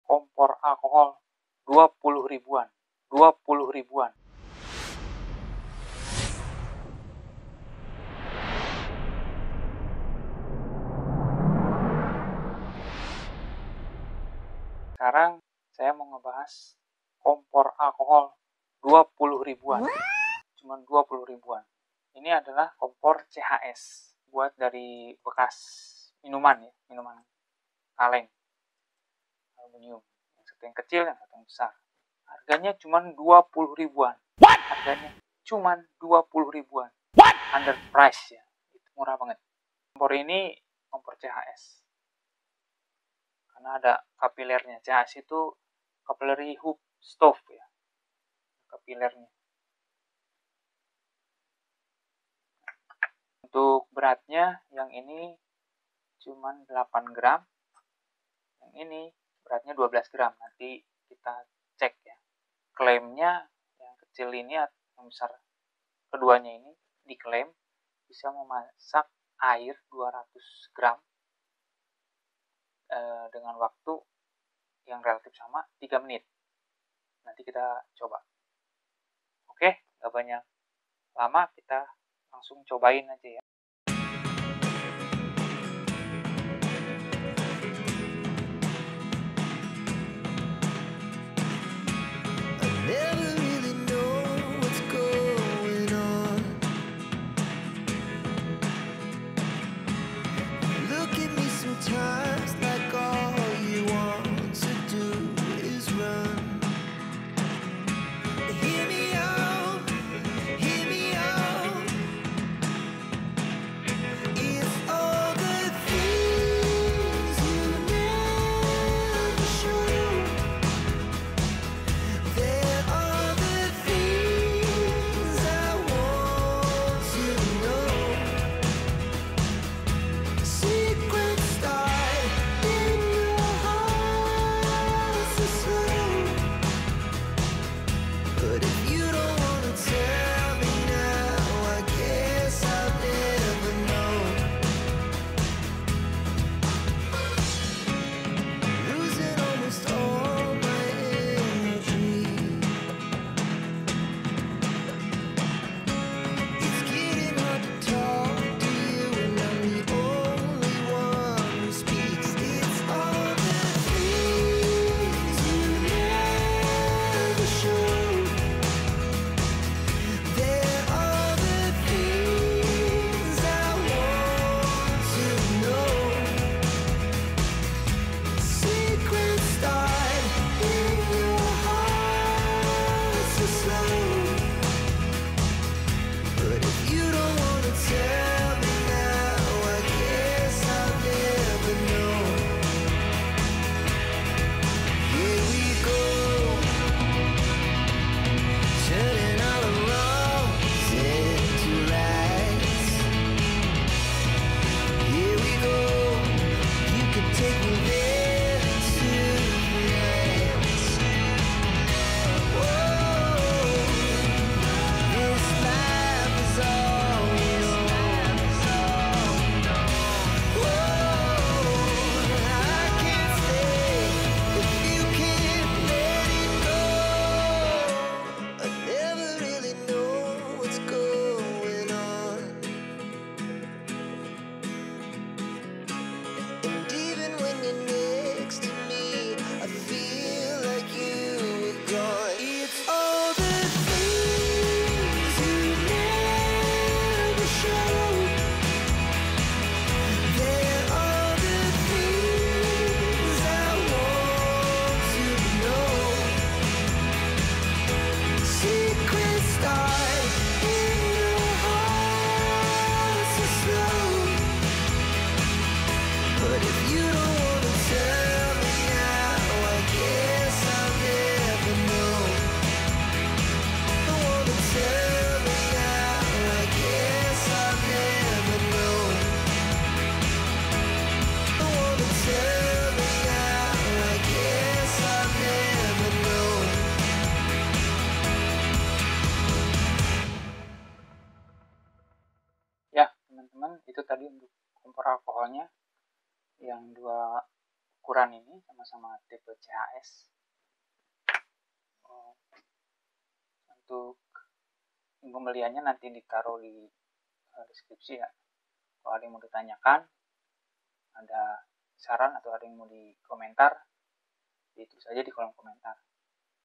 kompor alkohol 20 ribuan. 20 ribuan. Sekarang saya mau ngebahas kompor alkohol 20 ribuan. Cuman 20 ribuan. Ini adalah kompor CHS. Buat dari bekas minuman ya, minuman kaleng. Aluminium. Yang satu yang kecil, yang satu yang besar. Harganya cuman 20 ribuan. Harganya cuman 20 ribuan. Under price ya. Itu murah banget. Kompor ini kompor CHS. Karena ada kapilernya. CHS itu capillary hoop stove ya. Kapilernya. Untuk beratnya yang ini cuman 8 gram. Yang ini beratnya 12 gram. Nanti kita cek ya. Klaimnya yang kecil ini yang besar keduanya ini diklaim bisa memasak air 200 gram dengan waktu yang relatif sama 3 menit. Nanti kita coba. Oke, gak banyak lama, kita langsung cobain aja ya. teman-teman, itu tadi untuk kompor alkoholnya yang 20 ukuran ini sama-sama tipe CHS. Untuk pembeliannya nanti ditaruh di deskripsi ya. Kalau ada yang mau ditanyakan, ada saran atau ada yang mau dikomentar, itu saja di kolom komentar.